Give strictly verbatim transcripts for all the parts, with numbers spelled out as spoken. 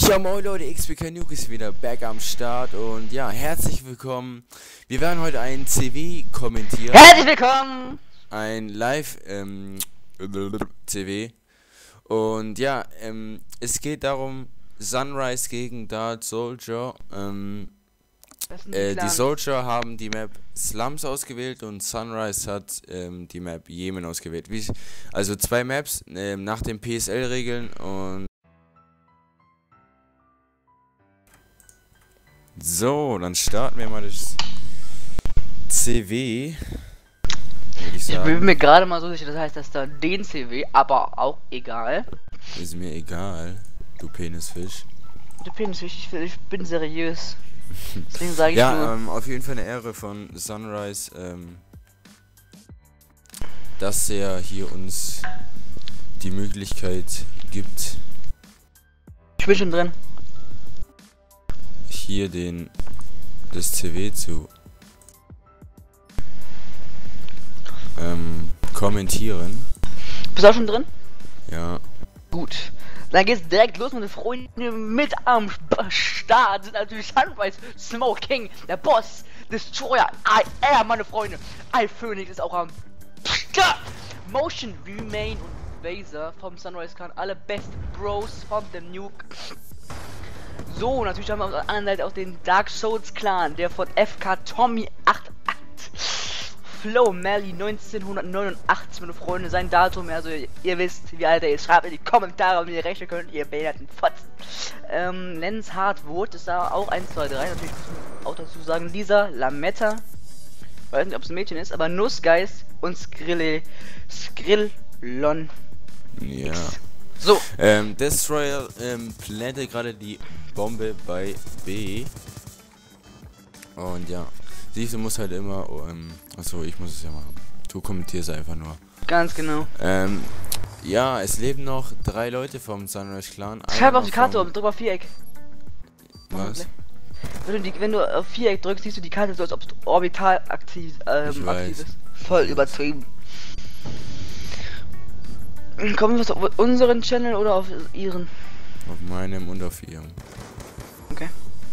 Ja moin Leute, X P K Nuke ist wieder back am Start und ja, herzlich willkommen. Wir werden heute ein C W kommentieren. Herzlich willkommen! Ein Live ähm, C W. Und ja, ähm, es geht darum, Sunrise gegen Dark Soldier. Ähm, die, äh, die Soldier haben die Map Slums ausgewählt und Sunrise hat ähm, die Map Jemen ausgewählt. Wie, also zwei Maps ähm, nach den P S L-Regeln und so, dann starten wir mal das C W. Ich, ich bin mir gerade mal so sicher, das heißt, dass da den C W, aber auch egal. Ist mir egal, du Penisfisch. Du Penisfisch, ich, ich bin seriös. Deswegen sage ich ja, nur. Ähm, auf jeden Fall eine Ehre von Sunrise, ähm, dass er hier uns die Möglichkeit gibt, Ich bin schon drin. hier den das C W zu ähm, kommentieren. Bist du auch schon drin? Ja. Gut. Dann geht's direkt los, meine Freunde. Mit am Start sind natürlich Sunrise, Smoking, der Boss, Destroyer, I Air, meine Freunde. iPhoenix ist auch am Start. Motion, Remain und Vaser vom Sunrise Clan, alle Best Bros von dem Nuke. So, natürlich haben wir auf der anderen Seite auch den Dark Souls Clan, der von F K Tommy achtundachtzig, Flow Melly neunzehnhundertneunundachtzig, meine Freunde, sein Datum, also ihr wisst, wie alt er ist, schreibt in die Kommentare, ob ihr rechnen könnt, ihr behinderten Fotzen. Ähm, Lens Hardwood ist da auch eins, zwei, drei, natürlich muss man auch dazu sagen, Lisa, Lametta, weiß nicht, ob es ein Mädchen ist, aber Nussgeist und Skrille, Skrillon. Ja. X. So. Ähm, Destroyer ähm, plantet gerade die Bombe bei B. Und ja, siehst du, musst halt immer, oh, ähm, achso, ich muss es ja machen. Du kommentierst einfach nur. Ganz genau. Ähm, ja, es leben noch drei Leute vom Sunrise Clan. Schreib auf die Karte um, drück mal Viereck. Was? Wenn du, die, wenn du auf Viereck drückst, siehst du die Karte so, als ob es orbital aktiv, ähm, aktiv ist. Voll übertrieben. Kommen wir auf unseren Channel oder auf ihren? Auf meinem und auf ihrem. Okay.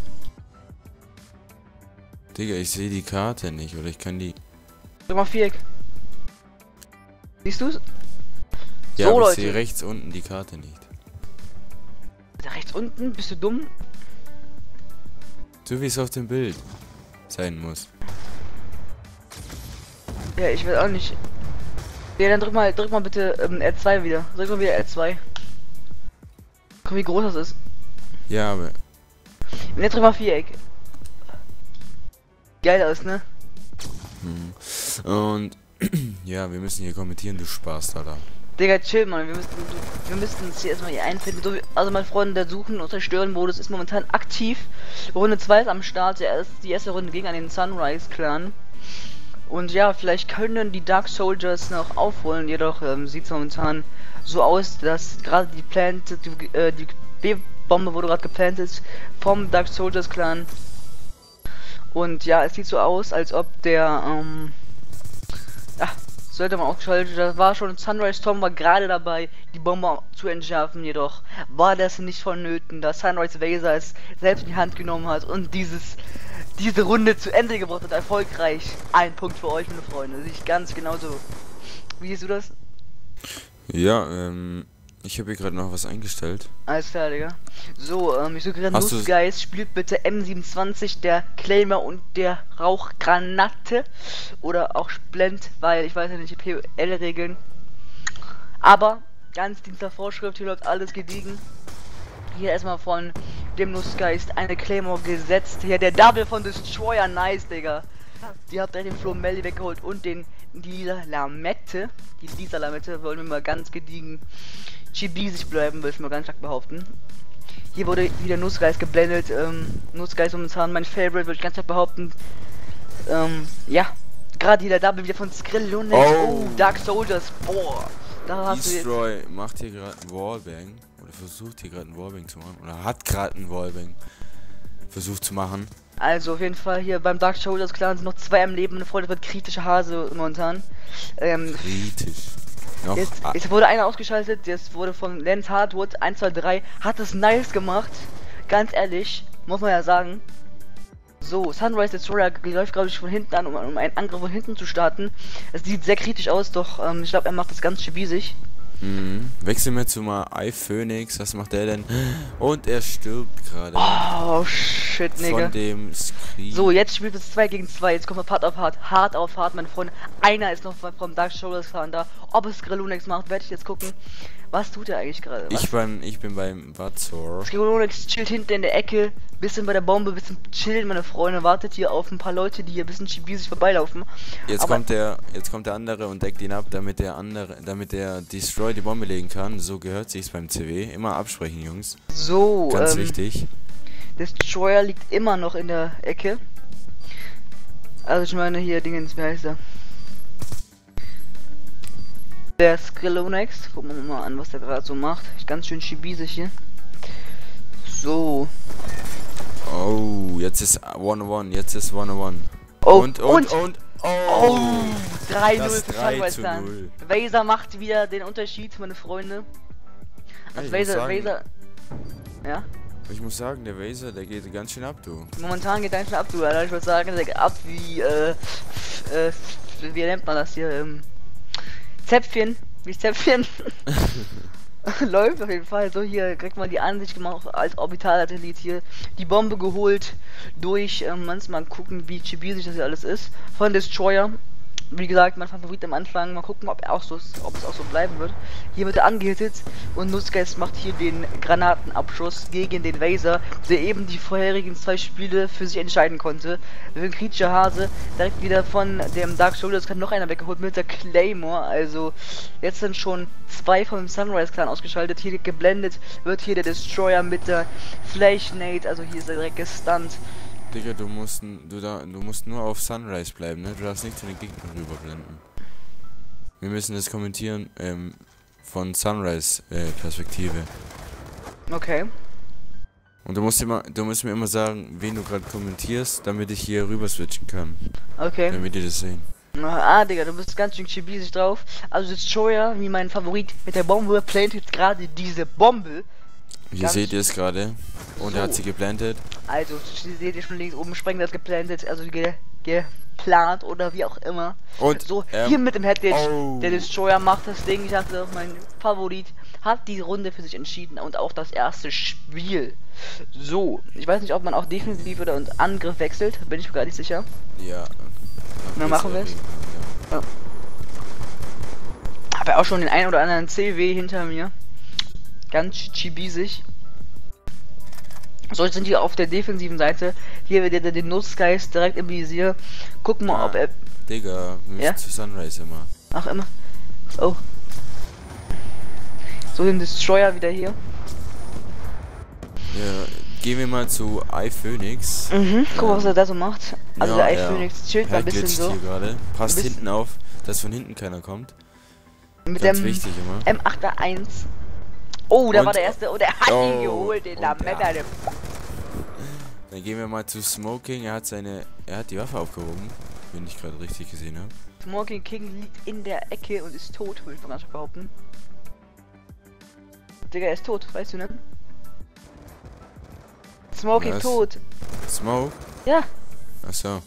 Digga, ich sehe die Karte nicht, oder ich kann die... Drück mal Viereck. Siehst du's? Ja, so, aber ich Leute. sehe rechts unten die Karte nicht. Da rechts unten? Bist du dumm? So wie es auf dem Bild sein muss. Ja, ich will auch nicht. Ja, dann drück mal, drück mal bitte ähm, R zwei wieder. Drück mal wieder R zwei. Guck, wie groß das ist. Ja, aber... Und jetzt drück mal Viereck. Geil aus, ne? Hm. Und... ja, wir müssen hier kommentieren, du Spaß, Alter. Digga, chill, Mann. Wir müssen, wir müssen uns hier erstmal hier einfinden. So, also, meine Freunde, der Suchen- und Zerstören-Modus ist momentan aktiv. Runde zwei ist am Start. Der ist die erste Runde gegen den Sunrise Clan. Und ja, vielleicht können die Dark Soldiers noch aufholen, jedoch ähm, sieht es momentan so aus, dass gerade die Plant, die, äh, die B-Bombe wurde gerade geplantet vom Dark Soldiers Clan. Und ja, es sieht so aus, als ob der, ähm, ach, sollte man ausgeschaltet, das war schon, Sunrise Tom war gerade dabei, die Bombe zu entschärfen, jedoch war das nicht vonnöten, da Sunrise Vaser es selbst in die Hand genommen hat und dieses diese Runde zu Ende gebracht hat, erfolgreich. Ein Punkt für euch, meine Freunde. Sehe ich ganz genauso. Wie siehst du das? Ja, ähm, ich habe hier gerade noch was eingestellt. Alles klar, Digga. So, ähm, ich suche gerade Hast Nussgeist, spielt bitte M siebenundzwanzig, der Claimer und der Rauchgranate. Oder auch Splend, weil ich weiß ja nicht die P L-Regeln. Aber, ganz dienster Vorschrift, hier läuft alles gediegen. Hier erstmal von dem Nussgeist eine Claymore gesetzt. Hier der Double von Destroyer, nice, Digga. Die hat direkt den Flo Melly weggeholt und den Lila Lamette. Die Lisa Lamette wollen wir mal ganz gediegen chibi-sig bleiben, will ich mal ganz stark behaupten. Hier wurde wieder Nussgeist geblendet. Ähm, Nussgeist momentan mein Favorite, würde ich ganz stark behaupten. Ähm, ja. Gerade hier der Double wieder von Skrill. Oh. oh, Dark Soldiers. Boah. Da hast du jetzt. Destroy macht hier gerade einen Wallbang. Oder versucht hier gerade einen Wallbang zu machen. Oder hat gerade einen Wallbang versucht zu machen. Also auf jeden Fall hier beim Dark Soldiers Clan sind noch zwei am Leben. Eine Freunde wird kritische Hase momentan. Ähm, Kritisch. Noch jetzt, jetzt wurde einer ausgeschaltet. Jetzt wurde von Lens Hardwood eins, zwei, drei. Hat es nice gemacht. ganz ehrlich, muss man ja sagen. So, Sunrise Destroyer läuft, glaube ich, von hinten an, um, um einen Angriff von hinten zu starten. Es sieht sehr kritisch aus, doch ähm, ich glaube, er macht das ganz schibisig. Mhm. Wechseln wir zu mal iPhoenix. Was macht der denn? Und er stirbt gerade. Oh, shit, Nigga. Von dem Screen. So, jetzt spielt es zwei gegen zwei. Jetzt kommt wir Part auf Hard. Hard auf Hard, meine Freunde. Einer ist noch vom Dark Shoulders Clan da. Ob es Skrillex macht, werde ich jetzt gucken. Was tut er eigentlich gerade? Ich, beim, ich bin beim Vazor. Skrillex chillt hinten in der Ecke. Bisschen bei der Bombe, bisschen chillen, meine Freunde. Wartet hier auf ein paar Leute, die hier ein bisschen schibisig vorbeilaufen. Jetzt Aber kommt der, jetzt kommt der andere und deckt ihn ab, damit der andere, damit der Destroy die Bombe legen kann. So gehört sich's beim C W. Immer absprechen, Jungs. so, Ganz ähm, wichtig. Destroyer liegt immer noch in der Ecke. Also ich meine hier Dingens, wie heißt er? Der Skrillex. Gucken wir mal an, was der gerade so macht. Ganz schön schibisig hier. So. Oh, jetzt ist one one, jetzt ist one one. Oh, und, und, und, und, oh, oh drei null das für drei Sunrise zu Clan. null. Vaser macht wieder den Unterschied, meine Freunde. Also Ich muss Vaser, sagen- Vaser. Ja? Ich muss sagen, der Vaser, der geht ganz schön ab, du. Momentan geht einfach ab, du, Alter. Ich würde sagen, der geht ab wie, äh, äh, wie nennt man das hier, ähm, Zäpfchen. Wie Zäpfchen. Läuft auf jeden Fall. So, hier kriegt man die Ansicht gemacht als Orbitalathlet hier. Die Bombe geholt durch, ähm, manchmal gucken, wie chibisig das hier alles ist. Von Destroyer. Wie gesagt, mein Favorit am Anfang. Mal gucken, ob er auch so ist, ob es auch so bleiben wird. Hier wird er angehittet und Nutzgeist macht hier den Granatenabschuss gegen den Vaser, der eben die vorherigen zwei Spiele für sich entscheiden konnte. Ein kritischer Hase, direkt wieder von dem Dark Shoulders kann noch einer weggeholt mit der Claymore. Also jetzt sind schon zwei vom Sunrise Clan ausgeschaltet. Hier geblendet wird hier der Destroyer mit der Flash Nade. Also hier ist er direkt gestunt. Digga, du musst, du, da, du musst nur auf Sunrise bleiben, ne? Du darfst nicht zu den Gegnern rüberblenden. Wir müssen das kommentieren, ähm, von Sunrise äh, Perspektive. Okay. Und du musst immer, du musst mir immer sagen, wen du gerade kommentierst, damit ich hier rüber switchen kann. Okay. Damit die das sehen. Ah, Digga, du bist ganz schön chibisig drauf. Also Destroyer, wie mein Favorit mit der Bombe, plantet gerade diese Bombe. Hier Ganz seht ihr es gerade. Und so. er hat sie geplantet. Also, seht ihr schon links oben, Sprengler ist geplantet, also ge geplant oder wie auch immer. Und So, ähm, hier mit dem Headdish, oh. der Destroyer macht das Ding, ich dachte, mein Favorit hat die Runde für sich entschieden und auch das erste Spiel. So, ich weiß nicht, ob man auch defensiv oder und Angriff wechselt, bin ich mir gar nicht sicher. Ja. Na, machen wir es. Ja. Habe auch schon den einen oder anderen C W hinter mir. Ganz chibisig. So, jetzt sind wir auf der defensiven Seite. Hier wird der den Nutzgeist direkt im Visier. Gucken mal, Ah, ob er. Digga, wir müssen Ja? zu Sunrise immer. Ach, immer. Oh. So, den Destroyer wieder hier. Ja, gehen wir mal zu iPhoenix. Mhm. Guck mal, was er da so macht. Also, Ja, der ja. iPhoenix chillt da Er ein bisschen glitscht so. hier gerade. Passt Ein bisschen- hinten auf, dass von hinten keiner kommt. Mit Ganz dem wichtig immer. M acht eins. Oh, da Und- war der erste. Oh, der hat Oh, ihn geholt, den und Lametta. ja. Dann gehen wir mal zu Smoking. Er hat seine, er hat die Waffe aufgehoben, wenn ich gerade richtig gesehen habe. Smoking King liegt in der Ecke und ist tot, würde ich mal ganz behaupten. Digga, er ist tot, weißt du, ne? Smoking Was? tot. Smoke? Ja. Achso.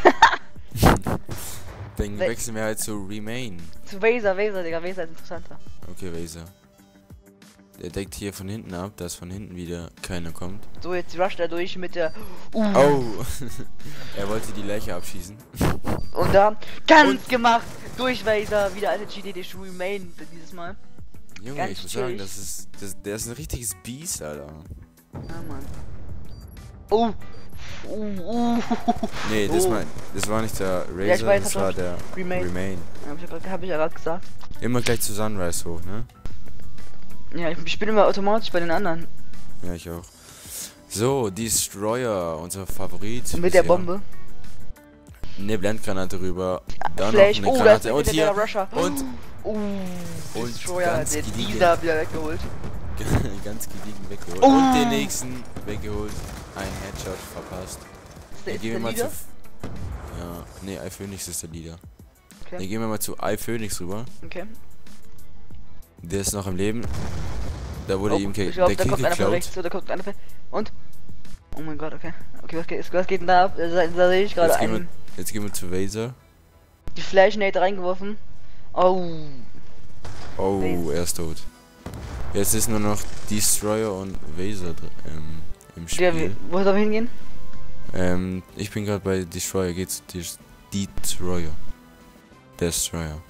Dann We- wechseln wir halt zu Remain. Zu Vaser, Vaser, Digga, Vaser ist interessanter. Okay, Vaser. Der deckt hier von hinten ab, dass von hinten wieder keiner kommt. So, jetzt rusht er durch mit der. Uh, Oh! Er wollte die Leiche abschießen. Und da. Ganz Und- gemacht! Durch Vaser, wieder eine G D D Remain dieses Mal. Junge, Ganz ich muss sagen, chillig. das ist. Das, der ist ein richtiges Biest, Alter. Ah, Mann. Oh! Uh, uh. Nee, das, Oh. war, das war nicht der Razor, Ja, ich weiß, das hab war schon- der Remain. Remain. Hab ich, ja grad- hab ich ja gerade gesagt. Immer gleich zu Sunrise hoch, ne? Ja, ich, ich bin immer automatisch bei den anderen. Ja, ich auch. So, Destroyer, unser Favorit. Mit der bisher. Bombe. Ne Blendgranate rüber. Dann Flash. noch Oh, eine da ist Granate. Und der, hier. der Rusher. Und Uh, Und Destroyer, ganz der gediegen. dieser wieder weggeholt. ganz gediegen weggeholt. Oh. Und den nächsten weggeholt. Ein Headshot verpasst. Ist der, Dann ist gehen wir der mal zu. Leader? F- Ja, nee, iPhoenix ist der Leader. Okay. Dann gehen wir mal zu iPhoenix rüber. Okay. Der ist noch im Leben. Da wurde Oh, ihm ich ke- glaub, der da Kill kommt einer von geklaut. rechts, so, da kommt einer von... Und? Oh mein Gott, okay. Okay, was geht, was geht denn da ab? Da, da sehe ich gerade Jetzt gehen wir, einen. jetzt gehen wir zu Vaser. Die Flashnade reingeworfen. Oh. Oh, Vaser. er ist tot. Jetzt ist nur noch Destroyer und Vaser ähm, im Spiel. Ja, wie, wo soll wir hingehen? Ähm, ich bin gerade bei Destroyer, geht's Des Destroyer. Destroyer.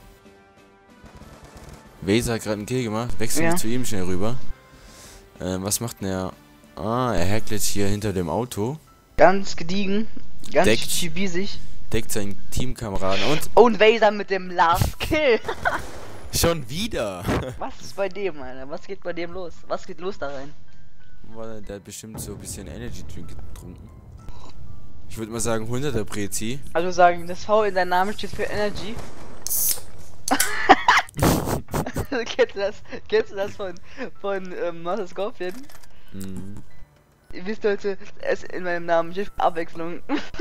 Vaser hat gerade einen Kill gemacht, wechseln Ja. wir zu ihm schnell rüber. Ähm, was macht denn er? Ah, er hackt jetzt hier hinter dem Auto, Ganz gediegen. Ganz Deckt. chibisig. deckt seinen Teamkameraden und Und Vaser mit dem Last Kill. schon wieder! Was ist bei dem, Alter? Was geht bei dem los? Was geht los da rein? Boah, der hat bestimmt so ein bisschen Energy Drink getrunken. Ich würde mal sagen hunderter Prezi. Also sagen, das V in deinem Namen steht für Energy. kennst du das? Kennst du das von von ähm, Master Scorpion? Mhm. Ihr wisst heute, es in meinem Namen steht für Abwechslung.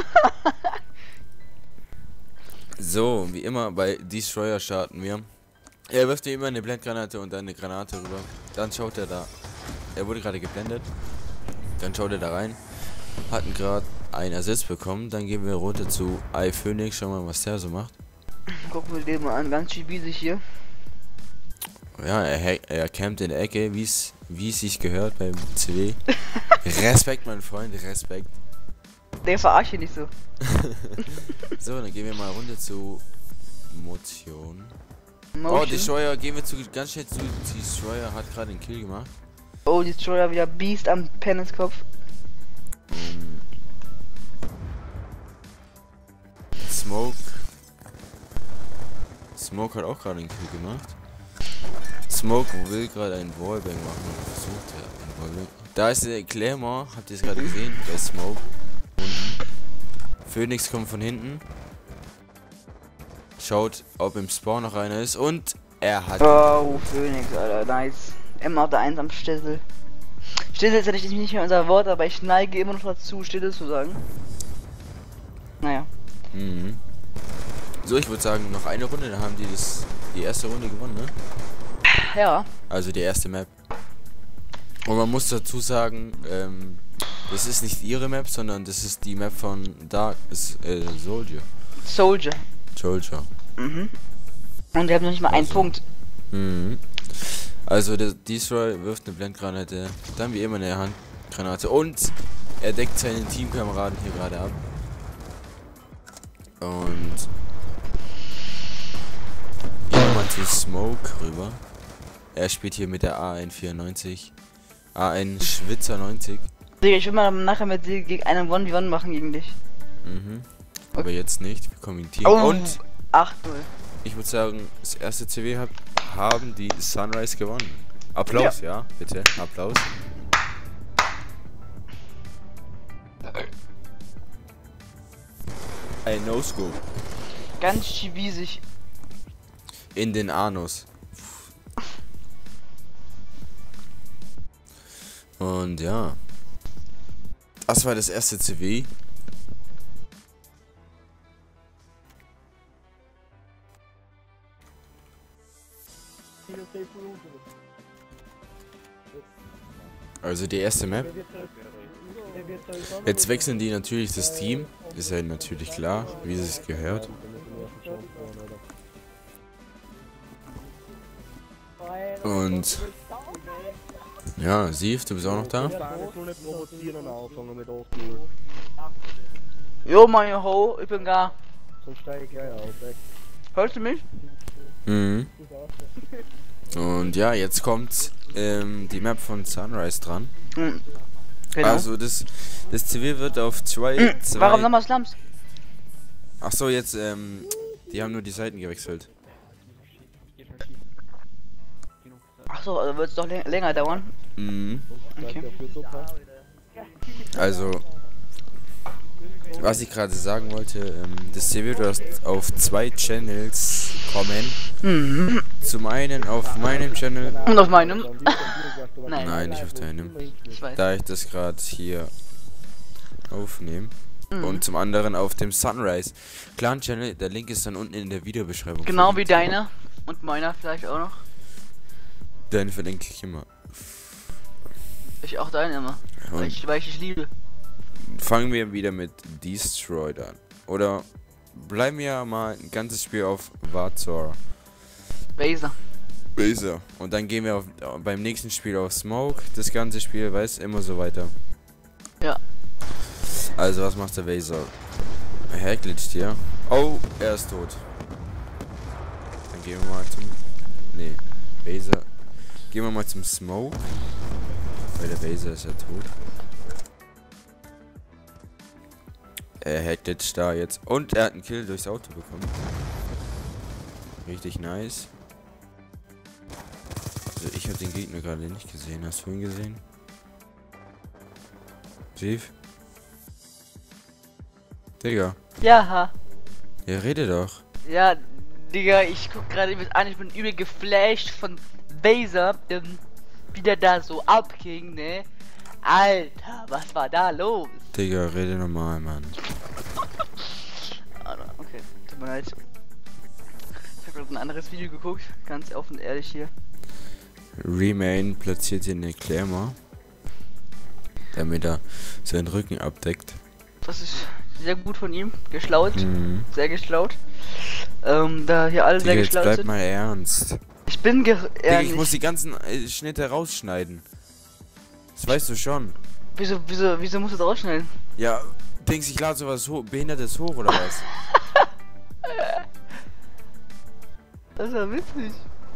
So, wie immer bei Destroyer starten wir. Er wirft mir immer eine Blendgranate und dann eine Granate rüber. Dann schaut er da. Er wurde gerade geblendet. Dann schaut er da rein. Hatten gerade einen Ersatz bekommen. Dann gehen wir runter zu iPhoenix. Schauen wir mal, was der so macht. Gucken wir den mal an, ganz chibisig hier. Ja, er, hack- er campt in der Ecke, wie es wie es sich gehört beim C W. Respekt, mein Freund, Respekt. Der verarscht hier nicht so. So, dann gehen wir mal runter zu Motion. Oh, Motion. Destroyer, gehen wir zu, ganz schnell zu Destroyer, hat gerade einen Kill gemacht. Oh, Destroyer wieder Beast am Penance-Kopf. Um, Smoke. Smoke hat auch gerade einen Kill gemacht. Smoke will gerade einen Wallbang machen oder versucht er einen Wallbang. Da ist der Claymore, habt ihr es gerade gesehen? Der Smoke. Unten. Phoenix kommt von hinten. Schaut, ob im Spawn noch einer ist und er hat. Oh, Phoenix, Alter, nice. Immer auf der eins am Stissel. Stissel ist ja nicht, nicht mehr unser Wort, aber ich neige immer noch dazu, Stissel zu sagen. Naja. Mhm. So, ich würde sagen, noch eine Runde, dann haben die das die erste Runde gewonnen, ne? Ja. Also die erste Map. Und man muss dazu sagen, ähm, das ist nicht ihre Map, sondern das ist die Map von Dark ist, äh, Soldier. Soldier. Soldier. Mhm. Und wir haben noch nicht mal einen Also. Punkt. Mhm. Also der Destroy wirft eine Blendgranate, dann wie immer eine Handgranate und er deckt seinen Teamkameraden hier gerade ab. Und gehen mal zu Smoke rüber. Er spielt hier mit der A eins vierundneunzig. A eins Schwitzer neunzig. Digga, ich will mal nachher mit dir gegen einen one v one machen gegen dich. Mhm. Aber jetzt nicht. Wir kommentieren. Oh, Und acht null. ich würde sagen, das erste C W hat, haben die Sunrise gewonnen. Applaus, ja, ja bitte. Applaus. Ein No-Scope. Ganz chibisig. In den Anus. Und ja. Das war das erste C W. Also die erste Map. Jetzt wechseln die natürlich das Team. Ist ja natürlich klar, wie es sich gehört. Und ja, Sief, du bist auch noch da? Jo, meine Ho, ich bin da. Hörst du mich? Mhm. Und ja, jetzt kommt ähm, die Map von Sunrise dran. Mhm. Genau. Also das, das C W wird auf zwei, Mhm. zwei Warum nochmal Slums? Ach so, jetzt, ähm, die haben nur die Seiten gewechselt. Ach so, also wird es doch läng länger dauern. Mhm. Okay. Also, was ich gerade sagen wollte, ähm, das C W wird auf zwei Channels kommen. Mhm. Zum einen auf meinem Channel. Und auf meinem? Nein. Nein, nicht auf deinem. Ich weiß. Da ich das gerade hier aufnehme. Mhm. Und zum anderen auf dem Sunrise Clan Channel. Der Link ist dann unten in der Videobeschreibung. Genau wie deiner und meiner vielleicht auch noch. Den verlinke ich immer. Ich auch deinen immer. Weil Und ich, weil ich dich liebe. fangen wir wieder mit Destroyed an. Oder bleiben wir mal ein ganzes Spiel auf Vazor. Baser. Baser. Und dann gehen wir auf, beim nächsten Spiel auf Smoke. Das ganze Spiel, weißt immer so weiter. Ja. Also, was macht der Baser? Er glitscht hier. Oh, er ist tot. Dann gehen wir mal zum... Nee, Baser. Gehen wir mal zum Smoke. Weil der Baser ist ja tot. Er hackt jetzt da jetzt. Und er hat einen Kill durchs Auto bekommen. Richtig nice. Also ich habe den Gegner gerade nicht gesehen. Hast du ihn gesehen? Chief? Digga. Ja. Ja, rede doch. Ja, Digga, ich guck gerade mit an, ich bin übel geflasht von Baser, ähm, wie der da so abging, ne? Alter, was war da los? Digga, rede normal, Mann. Okay, tut mir leid. Ich habe gerade ein anderes Video geguckt, ganz offen und ehrlich hier. Remain platziert hier eine Klammer, damit er seinen Rücken abdeckt. Das ist sehr gut von ihm, geschlaut, Mhm. sehr geschlaut. Ähm, da hier alle Digga, sehr jetzt geschlaut bleib sind. mal ernst. Ich bin ge Digga, ehrlich. ich muss die ganzen äh, Schnitte rausschneiden. Das weißt du schon. Wieso, wieso, wieso musst du das rausschneiden? Ja, denkst du, ich lade sowas ho Behindertes hoch oder was? Das ist ja witzig.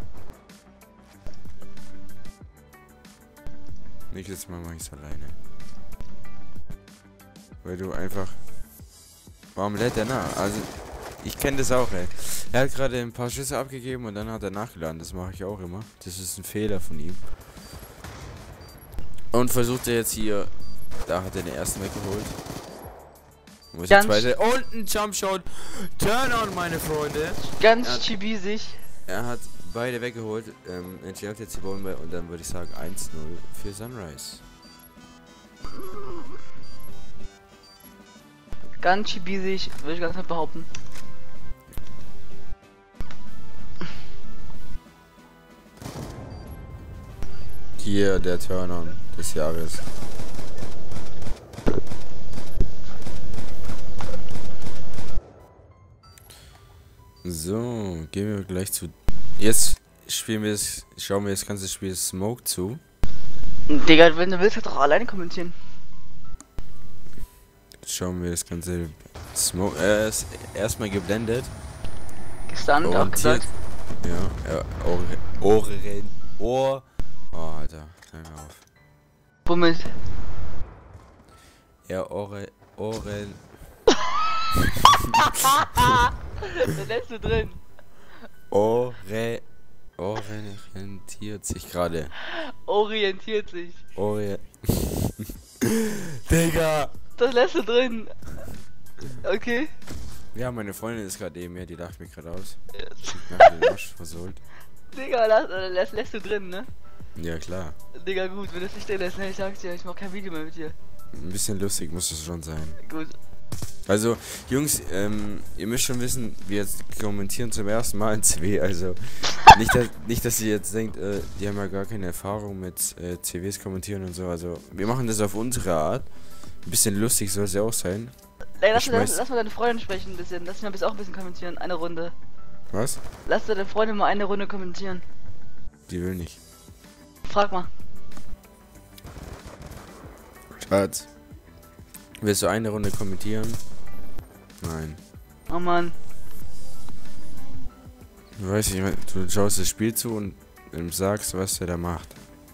Nächstes Mal mach ich's alleine. Weil du einfach... Warum lädt er nach? Also, ich kenne das auch, ey. Er hat gerade ein paar Schüsse abgegeben und dann hat er nachgeladen. Das mache ich auch immer. Das ist ein Fehler von ihm. Und versucht er jetzt hier... Da hat er den ersten weggeholt. Wo ist der Ganz- zweite? Und ein Jumpshot. Turn on, meine Freunde. Ganz Ja. chibisig. Er hat beide weggeholt. Ähm, entschärft jetzt die Bombe und dann würde ich sagen eins null für Sunrise. Ganz chibisig, würde ich ganz klar behaupten. Hier der Turn-on des Jahres. So, gehen wir gleich zu. Jetzt spielen wir es, schauen wir das ganze Spiel Smoke zu. Digga, wenn du willst, kannst du auch alleine kommentieren. Schauen wir das ganze Smoke. Er ist erstmal geblendet. Gestunt, auch gesagt. Ja, ja, Ohren. Ohren. Ohr. Oh, Alter, hör mir auf. Womit? Ja, Ohren. Ohren. Das lässt du drin. Ohre. Orientiert sich gerade. Orientiert sich. Orient. Digga! Das lässt du drin. Okay. Ja, meine Freundin ist gerade eben hier, die lacht mich gerade aus. Ich hab den Arsch versohlt. Digga, das, das lässt du drin, ne? Ja, klar. Digga, gut, wenn du es nicht drin lässt, ne? Ich sag's dir, ich mach kein Video mehr mit dir. Ein bisschen lustig muss es schon sein. Gut. Also, Jungs, ähm, ihr müsst schon wissen, wir jetzt kommentieren zum ersten Mal in C W, also nicht, dass, nicht, dass ihr jetzt denkt, äh, die haben ja gar keine Erfahrung mit äh, C Ws kommentieren und so, also wir machen das auf unsere Art. Ein bisschen lustig soll es ja auch sein. Ey, lass, Ich lass, schmeiß- lass mal deine Freundin sprechen ein bisschen. Lass mich mal bis auch ein bisschen kommentieren. Eine Runde. Was? Lass deine Freundin mal eine Runde kommentieren. Die will nicht. Frag mal. Schatz. Willst du eine Runde kommentieren? Nein. Oh Mann. Du weißt nicht, du schaust das Spiel zu und ähm, sagst, was der da macht.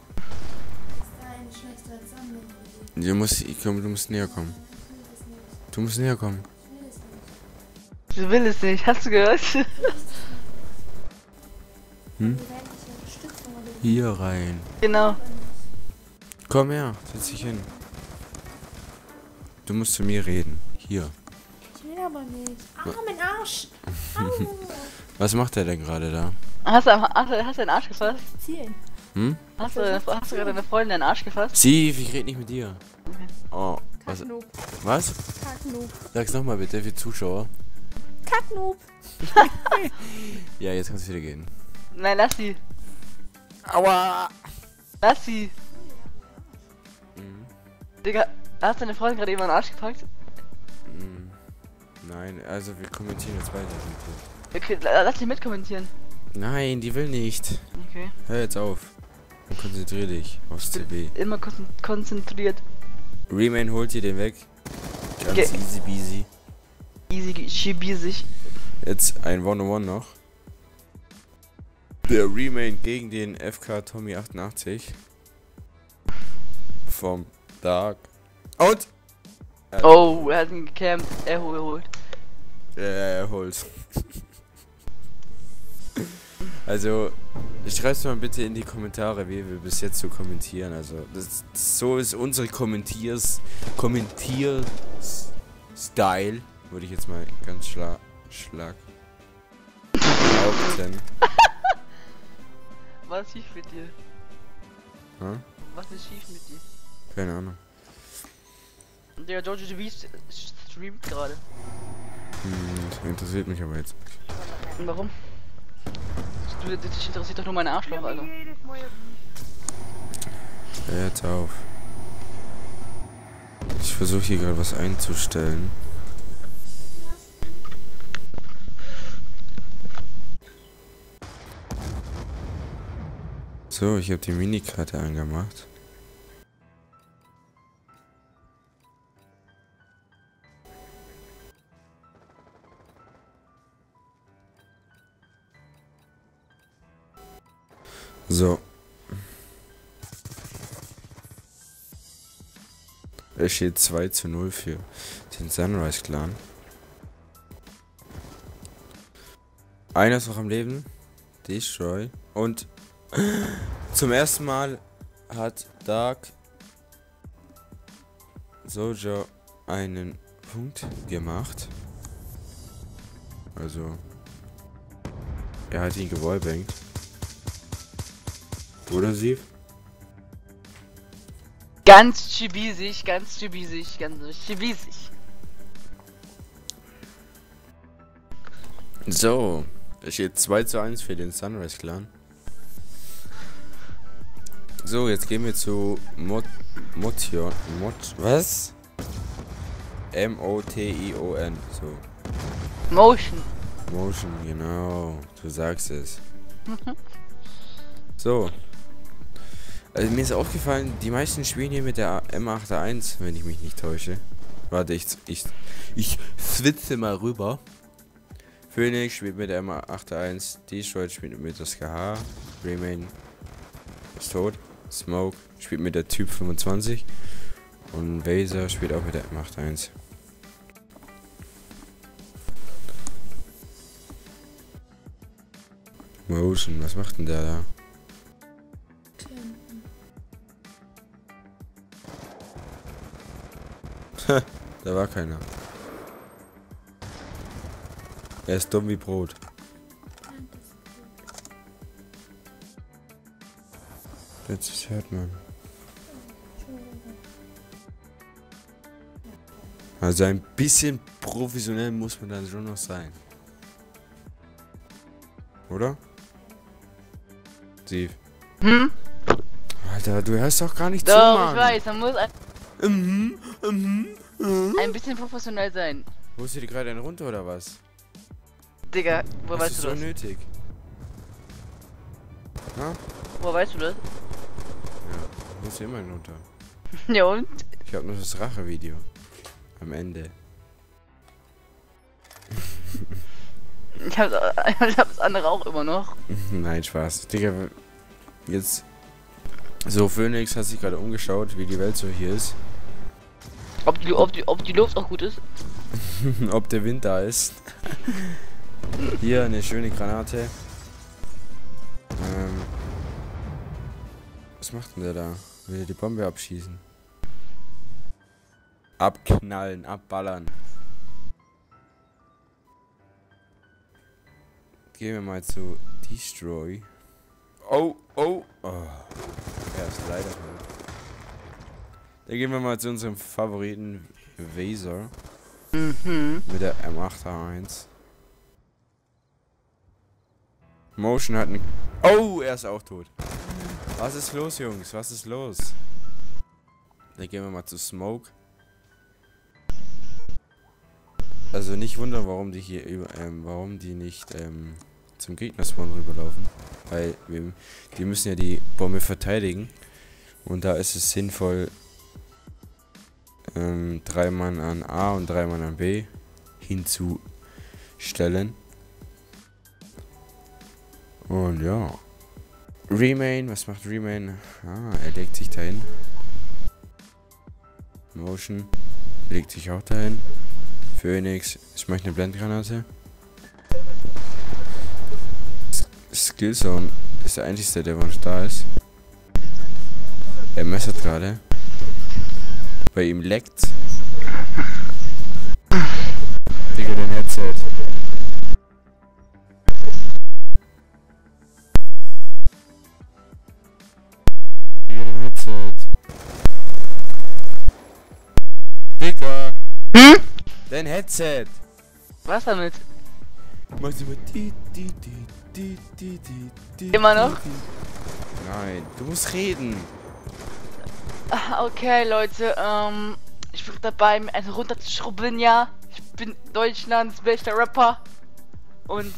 Du musst, ich komm, du musst näher kommen. Du musst näher kommen. Sie will es nicht. Hast du gehört? Hm? Hier rein. Genau. Komm her, setz dich hin. Du musst zu mir reden. Hier. Ich will aber nicht. Ah, mein Arsch. Au. Was macht er denn gerade da? Hast du, am- hast, du, hast du deinen Arsch gefasst? Zielen. Hm? Hast du, hast du gerade deine Freundin deinen Arsch gefasst? Sieh, ich rede nicht mit dir. Oh, was? Kacknoob. Was? Kacknoob. Sag's nochmal bitte für Zuschauer. Kacknoob. Ja, jetzt kannst du wieder gehen. Nein, lass sie. Aua! Lass sie. Mhm. Digga, Hast deine Freundin gerade eben an den Arsch gepackt? Hm, nein, also wir kommentieren jetzt weiter. Okay, lass dich mitkommentieren. Nein, die will nicht. Okay. Hör jetzt auf. Und konzentrier dich aufs C W. Immer kon konzentriert. Remain holt dir den weg. Ganz Okay. easy peasy. Easy, schibisig. Jetzt ein One-on-One noch. Der Remain gegen den F K Tommy achtundachtzig. Vom Dark. Und! Oh, er hat ihn gecampt. Er holt. Äh, er holt. Also, schreibt mal bitte in die Kommentare, wie wir bis jetzt so kommentieren. Also, das, so ist unsere Kommentiers, Kommentier-Style, würde ich jetzt mal ganz schlag, schlag. behaupten. Was ist schief mit dir? Hm? Was ist schief mit dir? Keine Ahnung. Der Jojo T V streamt gerade. Hm, das interessiert mich aber jetzt. Und warum? Du, dich interessiert doch nur meine Arschloch, Alter. Hör jetzt auf. Ich versuche hier gerade was einzustellen. So, ich habe die Minikarte angemacht. So. Es steht zwei zu null für den Sunrise Clan. Einer ist noch am Leben. Destroy. Und zum ersten Mal hat Dark Soldier einen Punkt gemacht. Also, er hat ihn gewallbangt. Oder sie? Ganz schibisig, ganz schibisig, ganz schibisig. So, es steht zwei zu eins für den Sunrise Clan. So, jetzt gehen wir zu Mod... Motion... Mod... Was? M O T I O N, so. Motion. Motion, genau. Du sagst es. So. Also mir ist aufgefallen, die meisten spielen hier mit der M acht eins, wenn ich mich nicht täusche. Warte, ich... Ich, ich switze mal rüber. Phoenix spielt mit der M acht eins, Destroy spielt mit der S K H, Remain ist tot, Smoke spielt mit der Typ fünfundzwanzig und Vaser spielt auch mit der M acht eins. Motion, was macht denn der da? Da war keiner. Er ist dumm wie Brot. Jetzt hört man. Also ein bisschen professionell muss man dann schon noch sein. Oder? Steve. Hm? Alter, du hörst doch gar nicht zu, Doch, Mann. ich weiß, man muss ein, Mhm, mhm, mhm. ein bisschen professionell sein. Holst du dir gerade einen runter oder was? Digga, woher Das weißt ist du so das? nötig. Na? Woher weißt du das? Ja, holst du immer einen runter. Ja und? Ich hab nur das Rache-Video. Am Ende. Ich hab, ich hab das andere auch immer noch. Nein, Spaß. Digga, jetzt... So, Phoenix hat sich gerade umgeschaut, wie die Welt so hier ist. Ob die, ob die, ob die Luft auch gut ist? Ob der Wind da ist. Hier eine schöne Granate. Ähm, was macht denn der da? Will er die Bombe abschießen? Abknallen, abballern. Gehen wir mal zu Destroy. Oh, oh, oh. Er ist leider tot. Dann gehen wir mal zu unserem Favoriten Vaser. Mhm. Mit der M acht eins. Motion hat einen... Oh, er ist auch tot. Was ist los, Jungs? Was ist los? Dann gehen wir mal zu Smoke. also nicht wundern, warum die hier über, ähm, warum die nicht ähm, zum Gegnerspawn rüberlaufen. Weil wir, die müssen ja die Bombe verteidigen. Und da ist es sinnvoll, ähm, drei Mann an A und drei Mann an B hinzustellen. Und ja. Remain, was macht Remain? Ah, er legt sich dahin. Motion legt sich auch dahin. Phoenix, ich mache eine Blendgranate. Skillzone ist der einzige, der noch da ist. Er messert gerade. Bei ihm leckt. Digga, dein Headset. Digga, dein Headset. Digga. Hm? Dein Headset. Was damit? Machst du mal die, die, die, die, die, die, die. Immer noch? Nein, du musst reden. Ah, okay, Leute, ähm, ich bin dabei, mir einen runterzuschrubben, ja. Ich bin Deutschlands bester Rapper. Und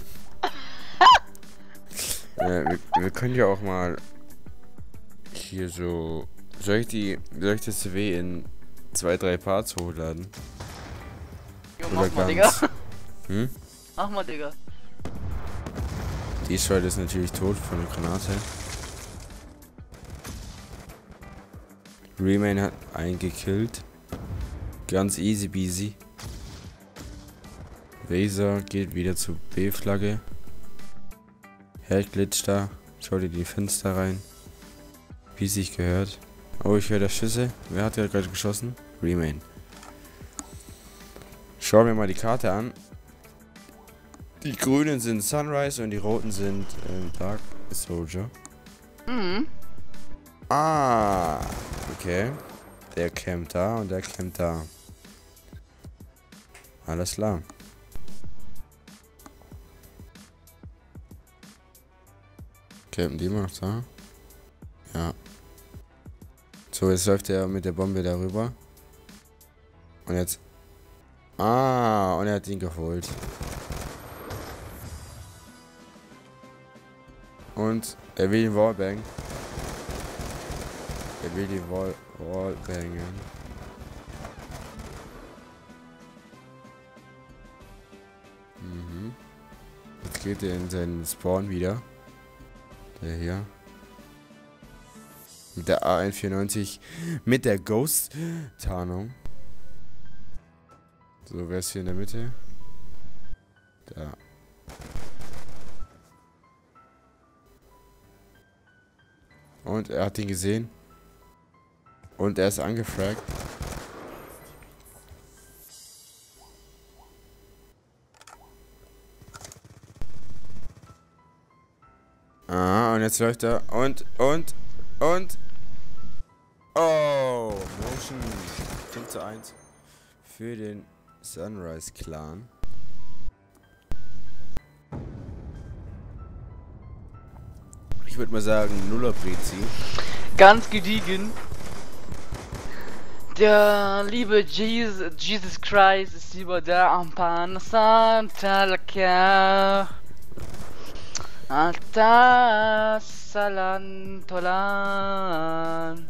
Ja, wir, wir können ja auch mal hier so. Soll ich die. Soll ich das C W in zwei, drei Parts hochladen? jo, Oder mach mal, ganz? Digga. Hm? Mach mal, Digga. Die Israel ist natürlich tot von der Granate. Remain hat einen gekillt. Ganz easy peasy. Vaser geht wieder zur B-Flagge. Herd glitscht da. Schau dir die Fenster rein. Wie sich gehört. Oh, ich höre da Schüsse. Wer hat ja gerade geschossen? Remain. Schauen wir mal die Karte an. Die grünen sind Sunrise und die roten sind ähm, Dark Soldier. Mhm. Ah, okay. Der campt da und der campt da. Alles klar. Campen die noch da? Ja. So, jetzt läuft er mit der Bombe darüber. Und jetzt. Ah, und er hat ihn geholt. Und er will den Wallbang. Er will die Wall, Wall bangen. Mhm. Jetzt geht er in seinen Spawn wieder. Der hier. Mit der A eins vierundneunzig. Mit der Ghost-Tarnung. So, wer ist hier in der Mitte? Da. Und er hat ihn gesehen. Und er ist angefragt. Ah, und jetzt läuft er. Und, und, und. Oh, Motion. fünf zu eins. Für den Sunrise Clan. Ich würde mal sagen, Nuller Prezi. Ganz gediegen. Der liebe Jesus, Jesus Christ ist über der Ampana Santa Lakia. Alta Salantolan.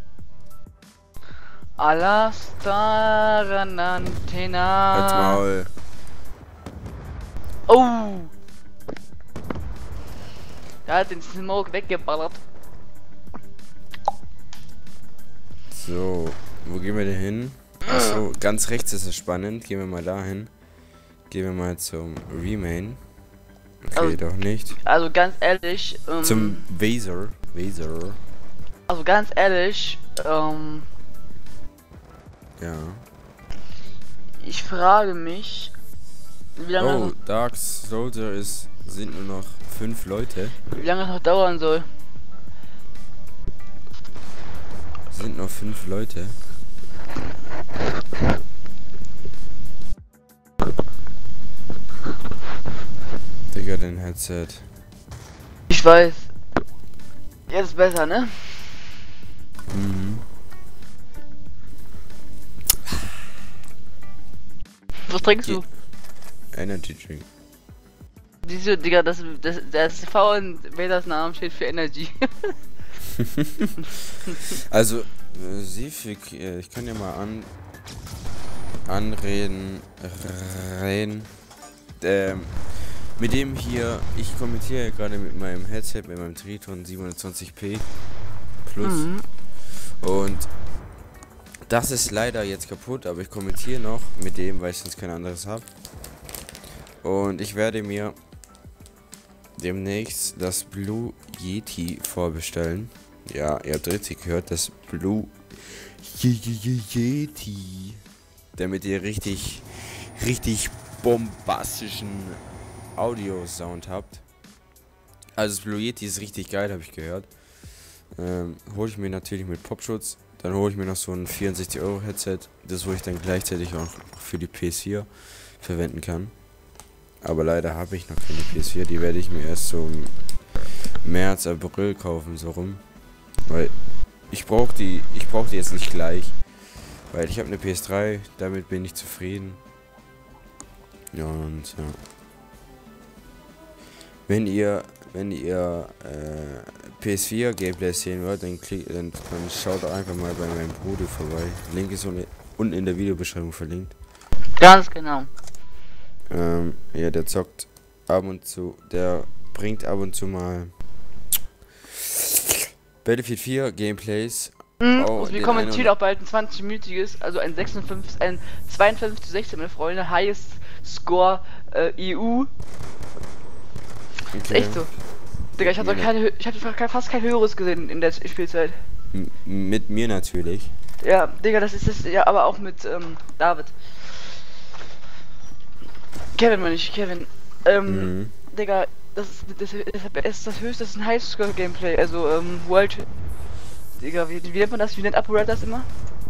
Alastaranantena. Als Maul. Oh! Der hat den Smoke weggeballert. So, wo gehen wir denn hin? Achso, ganz rechts ist es spannend. Gehen wir mal dahin. Gehen wir mal zum Remain. Okay, Also- doch nicht. Also ganz ehrlich, ähm, Zum Vaser. Vaser. also ganz ehrlich, ähm, Ja. ich frage mich, wie lange, Oh, Dark Soldier ist, sind nur noch fünf Leute. wie lange es noch dauern soll. Sind noch fünf Leute. Digga, dein Headset. Ich weiß. Jetzt ist besser, ne? Mhm. Was trinkst Ge du? Energy Drink. Diese, Digga, das, das, das V in Vaders Namen steht für Energy. Also, äh, Sif, ich, äh, ich kann ja mal an anreden, reden. Ähm, mit dem hier, ich kommentiere gerade mit meinem Headset, mit meinem Triton siebenhundertzwanzig p Plus. Mhm. Und das ist leider jetzt kaputt, aber ich kommentiere noch mit dem, weil ich sonst kein anderes habe. Und ich werde mir demnächst das Blue Yeti vorbestellen. Ja, ihr habt richtig gehört, das Blue Yeti. Damit ihr richtig, richtig bombastischen Audio-Sound habt. Also das Blue Yeti ist richtig geil, habe ich gehört. Ähm, hole ich mir natürlich mit Popschutz. Dann hole ich mir noch so ein vierundsechzig Euro Headset. Das, wo ich dann gleichzeitig auch für die P S vier verwenden kann. Aber leider habe ich noch keine P S vier. Die werde ich mir erst so im März, April kaufen, so rum. Weil ich brauche die, ich brauche die jetzt nicht gleich. Weil ich habe eine P S drei, damit bin ich zufrieden. Ja, und ja. Wenn ihr, wenn ihr äh, P S vier Gameplays sehen wollt, dann, klick, dann, dann schaut doch einfach mal bei meinem Bruder vorbei. Link ist unten in der Videobeschreibung verlinkt. Ganz genau. Ähm, ja, der zockt ab und zu, der bringt ab und zu mal Battlefield vier Gameplays. Mhm, oh, wir kommentieren auch bald ein zwanzig-minütiges, also ein sechsundfünfzig, ein zweiundfünfzig zu sechzehn, meine Freunde, Highest Score äh, E U. Okay. Ist echt so. Digga, ich hatte, keine, ich hatte fast kein höheres gesehen in der Spielzeit. M mit mir natürlich. Ja, Digga, das ist es, ja, aber auch mit ähm, David. Kevin meine ich, Kevin. Ähm, mhm. Digga, das ist das, das, ist das höchste, das ist ein Highscore-Gameplay, also ähm, World... Digga, wie, wie nennt man das? Wie nennt ApoRed das immer?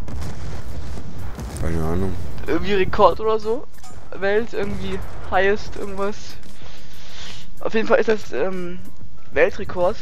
Keine Ahnung. Irgendwie Rekord oder so. Welt, irgendwie Highest, irgendwas. Auf jeden Fall ist das ähm, Weltrekord.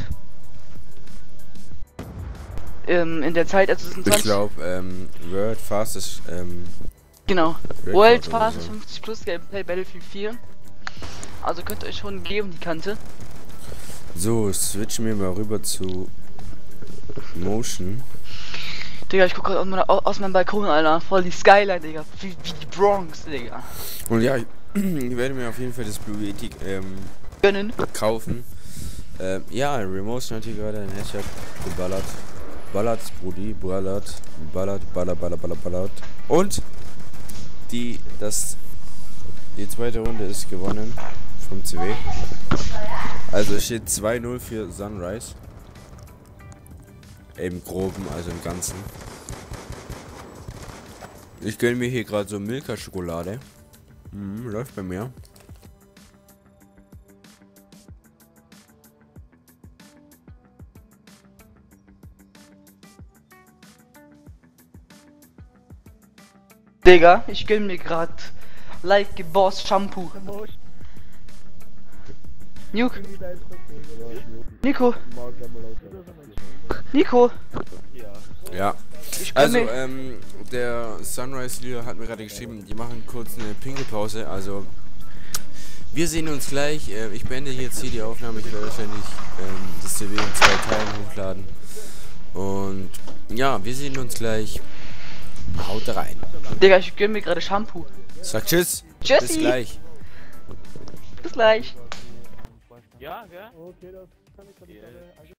Ähm, in der Zeit, also es sind zwanzig... Ich glaube, ähm, World Fastest, ähm... Genau. World Fastest so. fünfzig plus Gameplay Battlefield vier. Also könnt ihr euch schon geben, die Kante. So, switchen wir mal rüber zu Motion. Digga, ich guck gerade aus, meiner, aus meinem Balkon, Alter. Voll die Skyline, Digga. Wie, wie die Bronx, Digga. Und ja, ich, ich werde mir auf jeden Fall das Blue Yeti ähm, gönnen. Kaufen. Ähm, ja, Remotion hat hier gerade ein Headshot geballert. Ballert, Brudi, ballert, ballert, ballert, ballert, ballert, ballert. Und die, das, die zweite Runde ist gewonnen vom C W. Also es steht zwei null für Sunrise. Im Groben, also im Ganzen. Ich gönne mir hier gerade so Milka-Schokolade. Mhm, läuft bei mir. Digga, ich gönne mir gerade Like Boss Shampoo. Nuke. Nico. Nico. Ja. Also, ähm, der Sunrise-Leader hat mir gerade geschrieben, die machen kurz eine Pinkelpause. Also, wir sehen uns gleich. Äh, ich beende jetzt hier die Aufnahme. Ich werde wahrscheinlich ähm, das C W in zwei Teilen hochladen. Und ja, wir sehen uns gleich. Haut rein. Digga, ich gönne mir gerade Shampoo. Sag tschüss. Tschüssi. Bis gleich. Bis gleich. Ja, ja. Okay, das kann ich